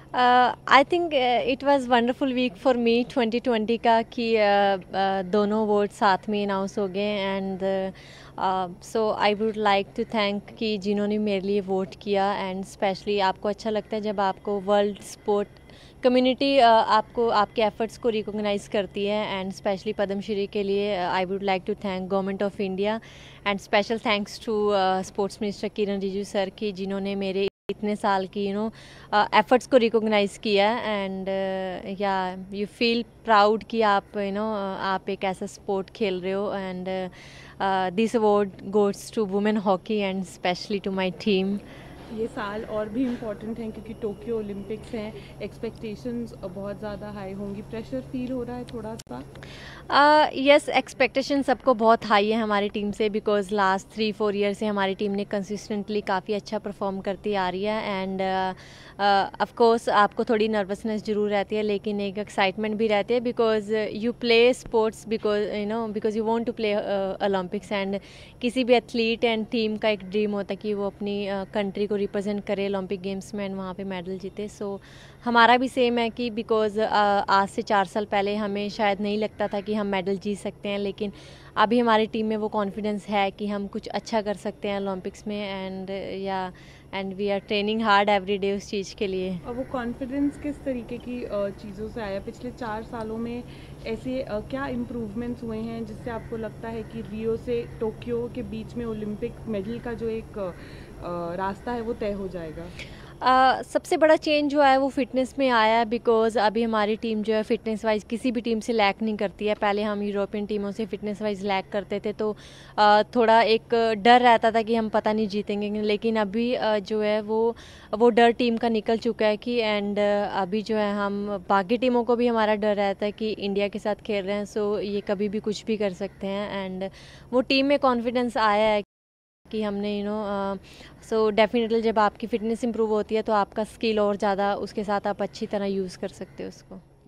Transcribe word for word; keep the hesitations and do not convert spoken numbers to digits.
I think it was wonderful week for me twenty twenty का कि uh, uh, दोनों vote साथ में अनाउंस हो गए and so I would like to thank कि जिन्होंने मेरे लिए वोट किया एंड स्पेशली आपको अच्छा लगता है जब आपको वर्ल्ड स्पोर्ट कम्युनिटी आपको आपके एफर्ट्स को रिकॉग्नाइज करती है एंड स्पेशली पद्मश्री के लिए I would like to thank government of India and special thanks to sports minister Kiren Rijiju sir की जिन्होंने मेरे इतने साल की यू नो एफर्ट्स को रिकॉग्नाइज किया एंड या यू फील प्राउड कि आप यू नो आप एक ऐसा स्पोर्ट खेल रहे हो and this award goes to women hockey and specially to my team. ये साल और भी इम्पोर्टेंट हैं क्योंकि टोक्यो ओलंपिक्स हैं, एक्सपेक्टेशंस बहुत ज़्यादा हाई होंगी, प्रेशर फील हो रहा है थोड़ा सा? यस, एक्सपेक्टेशन सबको बहुत हाई है हमारी टीम से because last three four year से हमारी टीम ने कंसिस्टेंटली काफ़ी अच्छा परफॉर्म करती आ रही है एंड ऑफ कोर्स आपको थोड़ी नर्वसनेस जरूर रहती है लेकिन एक एक्साइटमेंट भी रहती है because you play sports because you know because you want to play Olympics and किसी भी एथलीट एंड टीम का एक ड्रीम होता है कि वो अपनी कंट्री uh, को रिप्रेजेंट करे ओलंपिक गेम्स में एंड वहाँ पे मेडल जीते। सो so, हमारा भी सेम है कि बिकॉज आज से चार साल पहले हमें शायद नहीं लगता था कि हम मेडल जीत सकते हैं लेकिन अभी हमारी टीम में वो कॉन्फिडेंस है कि हम कुछ अच्छा कर सकते हैं ओलंपिक्स में एंड या and we are training hard every day उस चीज़ के लिए। और वो कॉन्फिडेंस किस तरीके की चीज़ों से आया? पिछले चार सालों में ऐसे क्या इम्प्रूवमेंट्स हुए हैं जिससे आपको लगता है कि रियो से टोक्यो के बीच में ओलंपिक मेडल का जो एक रास्ता है वो तय हो जाएगा? Uh, सबसे बड़ा चेंज जो है वो फिटनेस में आया है बिकॉज अभी हमारी टीम जो है फिटनेस वाइज किसी भी टीम से लैक नहीं करती है। पहले हम यूरोपियन टीमों से फिटनेस वाइज लैक करते थे तो uh, थोड़ा एक डर रहता था कि हम पता नहीं जीतेंगे लेकिन अभी uh, जो है वो वो डर टीम का निकल चुका है कि एंड uh, अभी जो है हम बाकी टीमों को भी हमारा डर रहता है कि इंडिया के साथ खेल रहे हैं सो ये कभी भी कुछ भी कर सकते हैं एंड वो टीम में कॉन्फिडेंस आया है कि हमने यू नो सो डेफिनेटली जब आपकी फ़िटनेस इंप्रूव होती है तो आपका स्किल और ज़्यादा उसके साथ आप अच्छी तरह यूज़ कर सकते हो उसको।